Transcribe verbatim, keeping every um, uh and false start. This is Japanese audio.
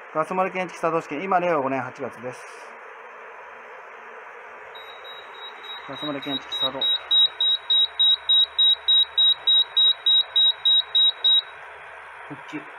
ガス漏れ検知器作動試験、今、れいわごねんはちがつです。ガス漏れ検知器作動。復旧。